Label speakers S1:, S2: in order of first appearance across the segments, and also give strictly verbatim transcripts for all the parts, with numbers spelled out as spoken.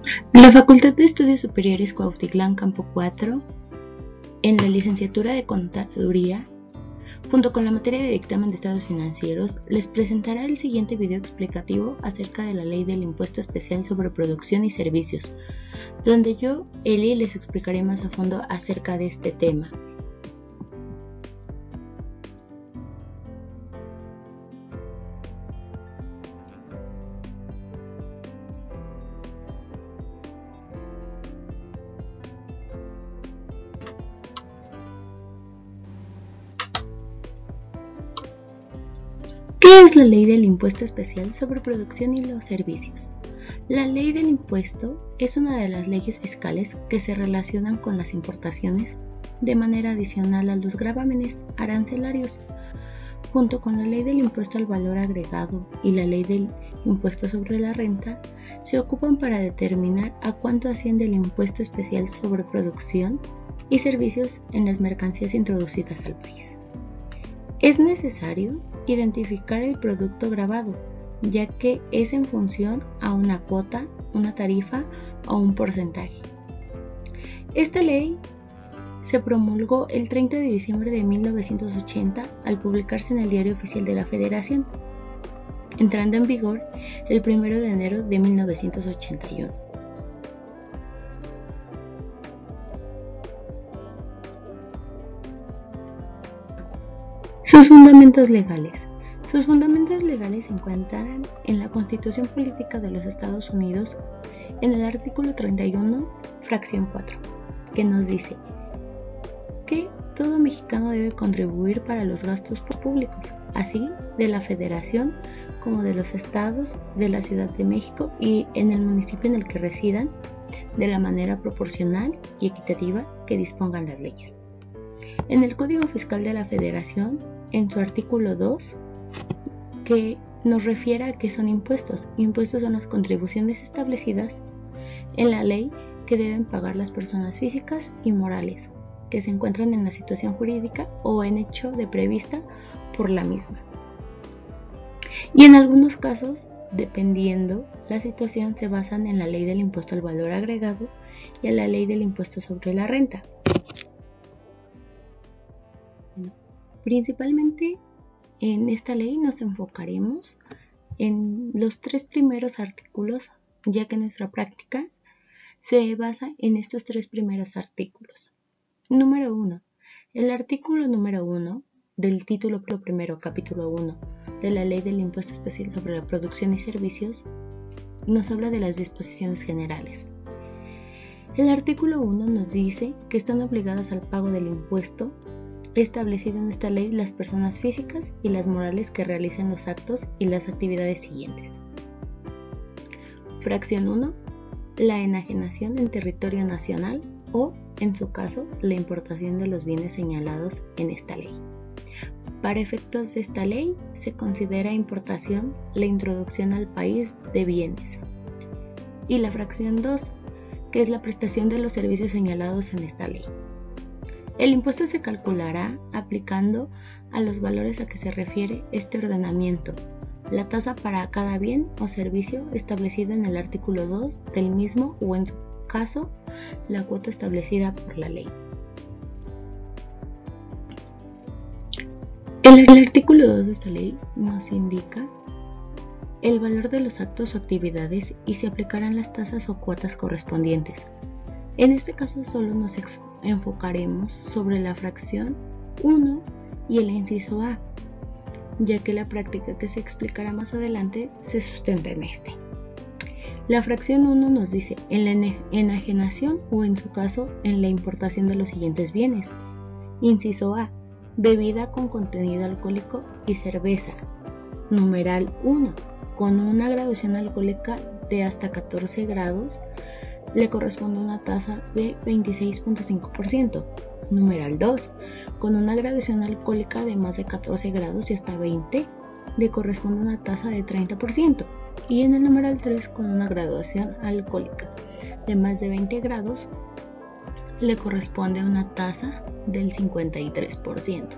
S1: La Facultad de Estudios Superiores Cuautitlán Campo cuatro, en la licenciatura de Contaduría, junto con la materia de dictamen de estados financieros, les presentará el siguiente video explicativo acerca de la ley del impuesto especial sobre producción y servicios, donde yo, Eli, les explicaré más a fondo acerca de este tema. ¿Qué es la ley del impuesto especial sobre producción y los servicios? La ley del impuesto es una de las leyes fiscales que se relacionan con las importaciones de manera adicional a los gravámenes arancelarios. Junto con la ley del impuesto al valor agregado y la ley del impuesto sobre la renta, se ocupan para determinar a cuánto asciende el impuesto especial sobre producción y servicios en las mercancías introducidas al país. Es necesario identificar el producto gravado, ya que es en función a una cuota, una tarifa o un porcentaje. Esta ley se promulgó el treinta de diciembre de mil novecientos ochenta al publicarse en el Diario Oficial de la Federación, entrando en vigor el primero de enero de mil novecientos ochenta y uno. Sus fundamentos legales. Sus fundamentos legales se encuentran en la Constitución Política de los Estados Unidos, en el artículo treinta y uno, fracción cuatro, que nos dice que todo mexicano debe contribuir para los gastos públicos, así de la Federación como de los estados, de la Ciudad de México y en el municipio en el que residan, de la manera proporcional y equitativa que dispongan las leyes. En el Código Fiscal de la Federación, en su artículo dos, que nos refiere a qué son impuestos. Impuestos son las contribuciones establecidas en la ley que deben pagar las personas físicas y morales que se encuentran en la situación jurídica o en hecho de prevista por la misma. Y en algunos casos, dependiendo la situación, se basan en la ley del impuesto al valor agregado y en la ley del impuesto sobre la renta. Bueno, principalmente en esta ley nos enfocaremos en los tres primeros artículos, ya que nuestra práctica se basa en estos tres primeros artículos. Número uno. El artículo número uno del título primero, capítulo uno de la Ley del Impuesto Especial sobre la Producción y Servicios nos habla de las disposiciones generales. El artículo uno nos dice que están obligadas al pago del impuesto establecido en esta ley las personas físicas y las morales que realicen los actos y las actividades siguientes. Fracción uno. La enajenación en territorio nacional o, en su caso, la importación de los bienes señalados en esta ley. Para efectos de esta ley, se considera importación la introducción al país de bienes. Y la fracción dos, que es la prestación de los servicios señalados en esta ley. El impuesto se calculará aplicando a los valores a que se refiere este ordenamiento, la tasa para cada bien o servicio establecido en el artículo dos del mismo o, en su caso, la cuota establecida por la ley. El, el artículo dos de esta ley nos indica el valor de los actos o actividades y se aplicarán las tasas o cuotas correspondientes. En este caso solo nos enfocaremos sobre la fracción uno y el inciso A, ya que la práctica que se explicará más adelante se sustenta en este. La fracción uno nos dice en la enajenación o, en su caso, en la importación de los siguientes bienes. Inciso A, bebida con contenido alcohólico y cerveza. Numeral uno, con una graduación alcohólica de hasta catorce grados, le corresponde una tasa de veintiséis punto cinco por ciento. Numeral dos, con una graduación alcohólica de más de catorce grados y hasta veinte, le corresponde una tasa de treinta por ciento. Y en el numeral tres, con una graduación alcohólica de más de veinte grados, le corresponde una tasa del cincuenta y tres por ciento.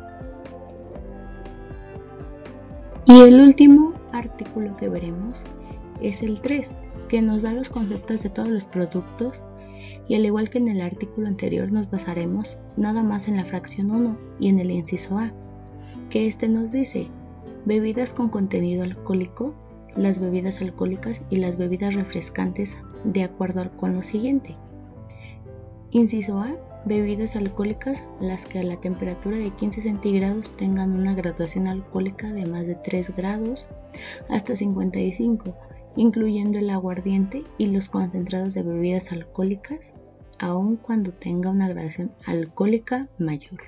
S1: Y el último artículo que veremos es el tres, que nos da los conceptos de todos los productos, y al igual que en el artículo anterior nos basaremos nada más en la fracción uno y en el inciso A, que este nos dice bebidas con contenido alcohólico, las bebidas alcohólicas y las bebidas refrescantes de acuerdo con lo siguiente. Inciso A, bebidas alcohólicas las que a la temperatura de quince centígrados tengan una graduación alcohólica de más de tres grados hasta cincuenta y cinco, incluyendo el aguardiente y los concentrados de bebidas alcohólicas, aun cuando tenga una graduación alcohólica mayor.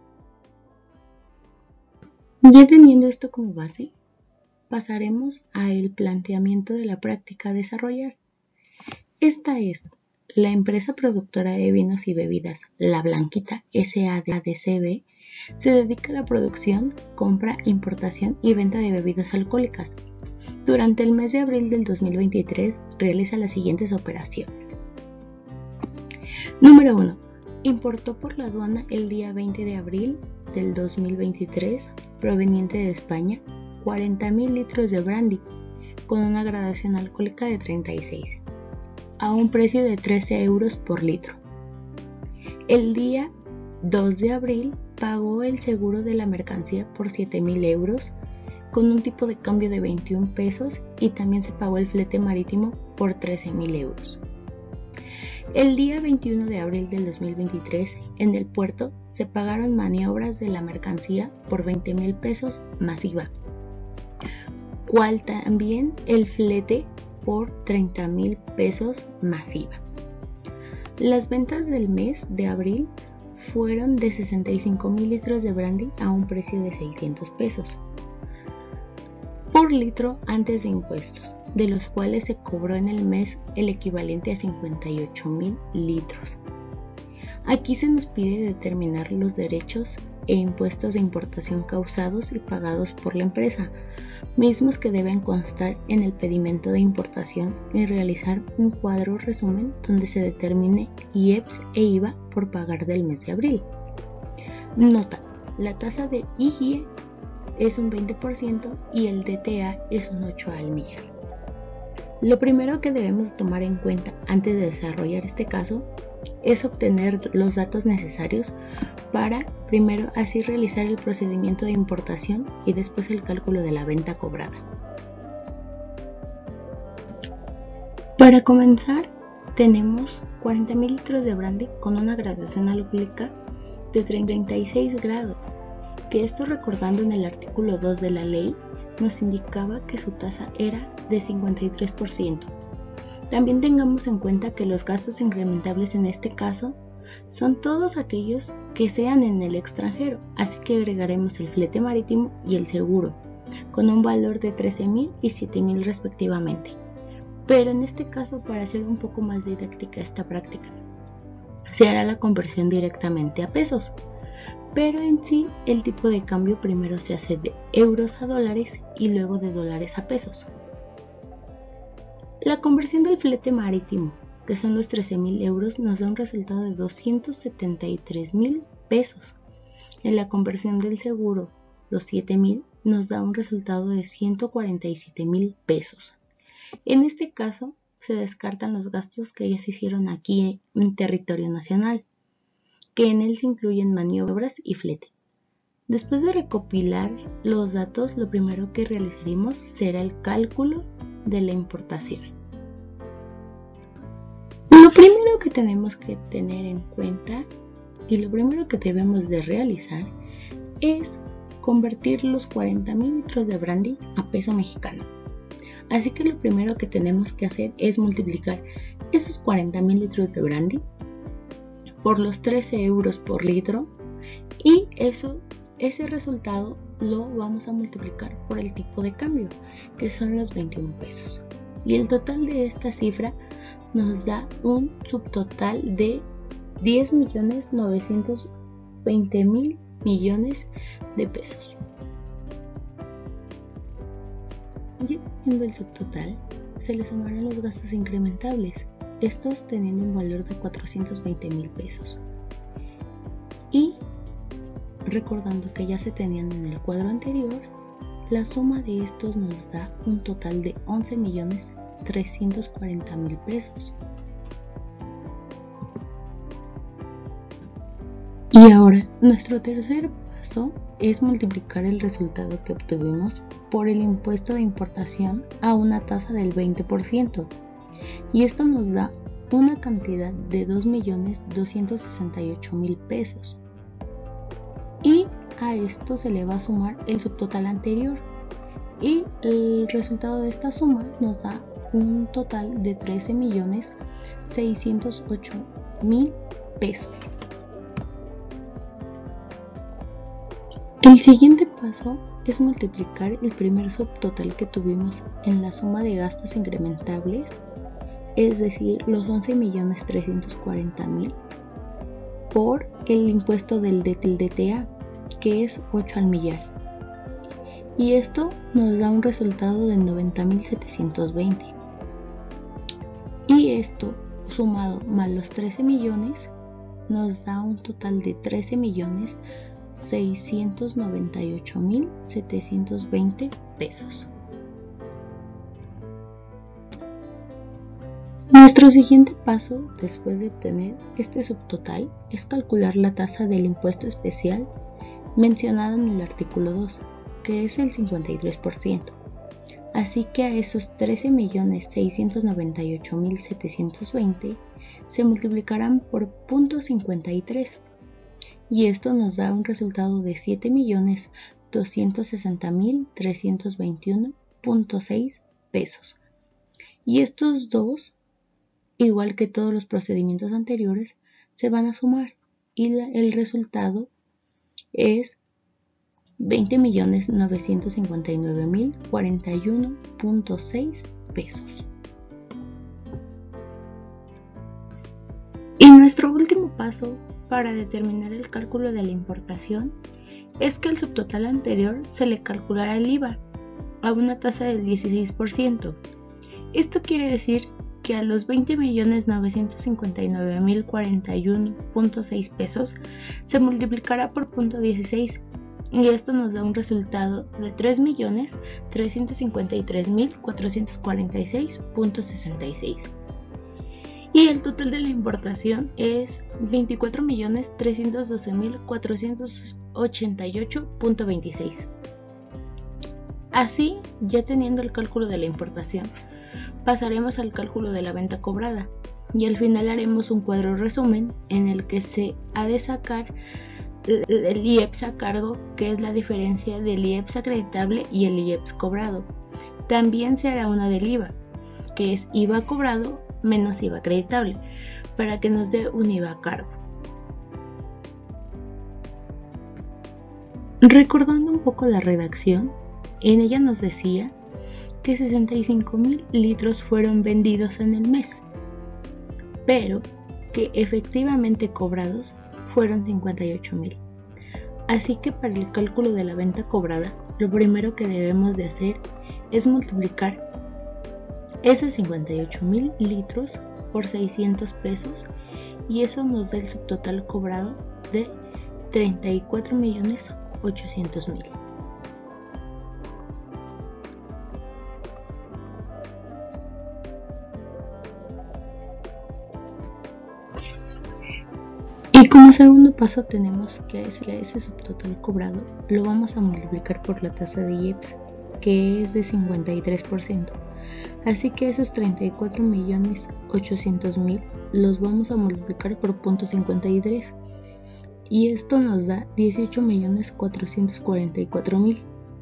S1: Ya teniendo esto como base, pasaremos al planteamiento de la práctica a desarrollar. Esta es: la empresa productora de vinos y bebidas La Blanquita S A D C B se dedica a la producción, compra, importación y venta de bebidas alcohólicas. Durante el mes de abril del dos mil veintitrés realiza las siguientes operaciones. Número uno. Importó por la aduana el día veinte de abril del dos mil veintitrés, proveniente de España, cuarenta mil litros de brandy con una graduación alcohólica de treinta y seis, a un precio de trece euros por litro. El día dos de abril pagó el seguro de la mercancía por siete mil euros con un tipo de cambio de veintiún pesos, y también se pagó el flete marítimo por trece mil euros. El día veintiuno de abril del dos mil veintitrés, en el puerto se pagaron maniobras de la mercancía por veinte mil pesos más I V A, cual también el flete por treinta mil pesos más I V A. Las ventas del mes de abril fueron de sesenta y cinco mil litros de brandy a un precio de seiscientos pesos por litro antes de impuestos, de los cuales se cobró en el mes el equivalente a cincuenta y ocho mil litros. Aquí se nos pide determinar los derechos e impuestos de importación causados y pagados por la empresa, mismos que deben constar en el pedimento de importación, y realizar un cuadro resumen donde se determine I E P S e I V A por pagar del mes de abril. Nota: la tasa de I G I E es un veinte por ciento y el D T A es un ocho al millar. Lo primero que debemos tomar en cuenta antes de desarrollar este caso es obtener los datos necesarios para primero así realizar el procedimiento de importación y después el cálculo de la venta cobrada. Para comenzar, tenemos cuarenta mil litros de brandy con una graduación alcohólica de treinta y seis grados, que esto, recordando en el artículo dos de la ley, nos indicaba que su tasa era de cincuenta y tres por ciento. También tengamos en cuenta que los gastos incrementables en este caso son todos aquellos que sean en el extranjero, así que agregaremos el flete marítimo y el seguro, con un valor de trece mil y siete mil respectivamente. Pero en este caso, para hacer un poco más didáctica esta práctica, se hará la conversión directamente a pesos, pero en sí el tipo de cambio primero se hace de euros a dólares y luego de dólares a pesos. La conversión del flete marítimo, que son los trece mil euros, nos da un resultado de doscientos setenta y tres mil pesos. En la conversión del seguro, los siete mil, nos da un resultado de ciento cuarenta y siete mil pesos. En este caso, se descartan los gastos que ya se hicieron aquí en territorio nacional, que en él se incluyen maniobras y flete. Después de recopilar los datos, lo primero que realizaremos será el cálculo de la importación. Lo primero que tenemos que tener en cuenta y lo primero que debemos de realizar es convertir los cuarenta mil litros de brandy a peso mexicano. Así que lo primero que tenemos que hacer es multiplicar esos cuarenta mil litros de brandy por los trece euros por litro, y eso, ese resultado lo vamos a multiplicar por el tipo de cambio, que son los veintiún pesos. Y el total de esta cifra nos da un subtotal de diez millones novecientos veinte mil millones de pesos. Ya teniendo el subtotal, se le sumarán los gastos incrementables, estos teniendo un valor de cuatrocientos veinte mil pesos. Y recordando que ya se tenían en el cuadro anterior, la suma de estos nos da un total de once millones trescientos cuarenta mil pesos. Y ahora, nuestro tercer paso es multiplicar el resultado que obtuvimos por el impuesto de importación a una tasa del veinte por ciento. Y esto nos da una cantidad de dos millones doscientos sesenta y ocho mil pesos. Y a esto se le va a sumar el subtotal anterior. Y el resultado de esta suma nos da un total de trece millones seiscientos ocho mil pesos. El siguiente paso es multiplicar el primer subtotal que tuvimos en la suma de gastos incrementables, es decir, los once millones trescientos cuarenta mil, por el impuesto del D T A, que es ocho al millar. Y esto nos da un resultado de noventa mil setecientos veinte. Y esto, sumado más los trece millones, nos da un total de trece millones seiscientos noventa y ocho mil setecientos veinte pesos. Nuestro siguiente paso, después de obtener este subtotal, es calcular la tasa del impuesto especial mencionada en el artículo dos, que es el cincuenta y tres por ciento. Así que a esos trece millones seiscientos noventa y ocho mil setecientos veinte se multiplicarán por punto cincuenta y tres. Y esto nos da un resultado de siete millones doscientos sesenta mil trescientos veintiuno punto seis pesos. Y estos dos, igual que todos los procedimientos anteriores, se van a sumar y la, el resultado es veinte millones novecientos cincuenta y nueve mil cuarenta y uno punto seis pesos. Y nuestro último paso para determinar el cálculo de la importación es que al subtotal anterior se le calculará el I V A a una tasa del dieciséis por ciento. Esto quiere decir que a los veinte millones novecientos cincuenta y nueve mil cuarenta y uno punto seis pesos se multiplicará por punto dieciséis, y esto nos da un resultado de tres millones trescientos cincuenta y tres mil cuatrocientos cuarenta y seis punto sesenta y seis. Y el total de la importación es veinticuatro millones trescientos doce mil cuatrocientos ochenta y ocho punto veintiséis. Así, ya teniendo el cálculo de la importación, pasaremos al cálculo de la venta cobrada y al final haremos un cuadro resumen en el que se ha de sacar el I E P S a cargo, que es la diferencia del I E P S acreditable y el I E P S cobrado. También se hará una del I V A, que es I V A cobrado menos I V A acreditable, para que nos dé un I V A a cargo. Recordando un poco la redacción, en ella nos decía que sesenta y cinco mil litros fueron vendidos en el mes, pero que efectivamente cobrados fueron cincuenta y ocho mil. Así que para el cálculo de la venta cobrada, lo primero que debemos de hacer es multiplicar esos cincuenta y ocho mil litros por seiscientos pesos, y eso nos da el subtotal cobrado de treinta y cuatro millones ochocientos mil. Y como segundo paso tenemos que a ese, a ese subtotal cobrado lo vamos a multiplicar por la tasa de I E P S, que es de cincuenta y tres por ciento. Así que esos treinta y cuatro millones ochocientos mil los vamos a multiplicar por punto cincuenta y tres, y esto nos da dieciocho millones cuatrocientos cuarenta y cuatro mil.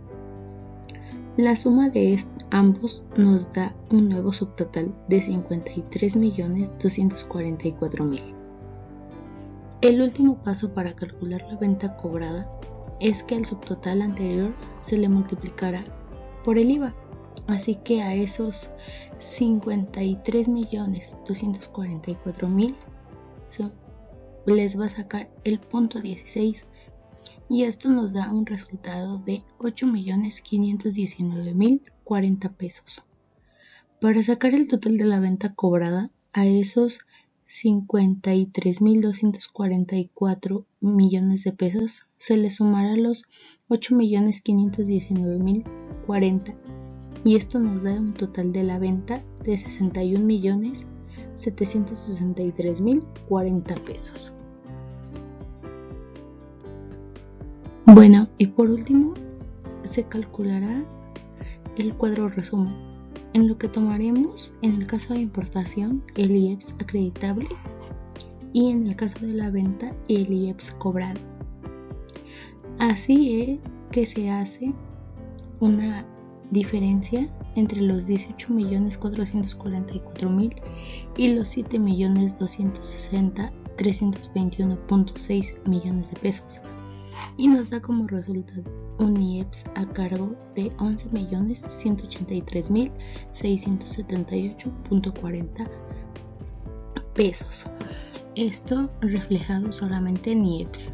S1: La suma de ambos nos da un nuevo subtotal de cincuenta y tres millones doscientos cuarenta y cuatro mil. El último paso para calcular la venta cobrada es que al subtotal anterior se le multiplicará por el I V A. Así que a esos cincuenta y tres millones doscientos cuarenta y cuatro mil les va a sacar el punto dieciséis, y esto nos da un resultado de ocho millones quinientos diecinueve mil cuarenta pesos. Para sacar el total de la venta cobrada, a esos cincuenta y tres mil doscientos cuarenta y cuatro millones de pesos se les sumará los ocho millones quinientos diecinueve mil cuarenta, y esto nos da un total de la venta de sesenta y un millones setecientos sesenta y tres mil cuarenta pesos. Bueno, y por último se calculará el cuadro resumen, en lo que tomaremos en el caso de importación el I E P S acreditable y en el caso de la venta el I E P S cobrado. Así es que se hace una diferencia entre los dieciocho millones cuatrocientos cuarenta y cuatro mil y los siete millones doscientos sesenta mil trescientos veintiuno punto seis millones de pesos, y nos da como resultado un I E P S a cargo de once millones ciento ochenta y tres mil seiscientos setenta y ocho punto cuarenta pesos. Esto reflejado solamente en I E P S.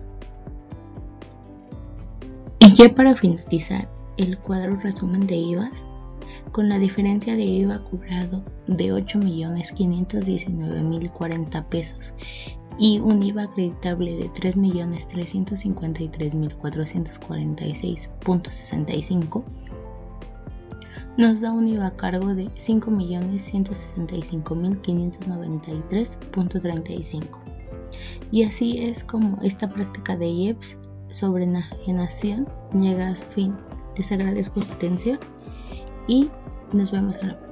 S1: Y ya para finalizar el cuadro resumen de I V As, con la diferencia de I V A cobrado de ocho millones quinientos diecinueve mil cuarenta pesos y un I V A acreditable de tres millones trescientos cincuenta y tres mil cuatrocientos cuarenta y seis punto sesenta y cinco, nos da un I V A a cargo de cinco millones ciento sesenta y cinco mil quinientos noventa y tres punto treinta y cinco. Y así es como esta práctica de I E P S sobre enajenación llega a su fin. Les agradezco su atención y nos vemos en la próxima.